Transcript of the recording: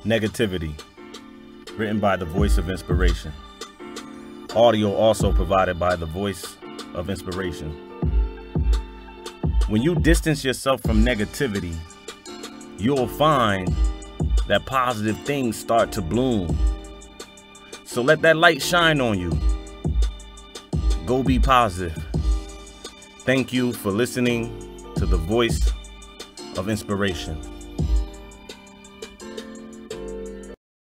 Negativity, written by the Voice of Inspiration. Audio also provided by the Voice of Inspiration. When you distance yourself from negativity, you'll find that positive things start to bloom. So let that light shine on you. Go be positive. Thank you for listening to the Voice of Inspiration.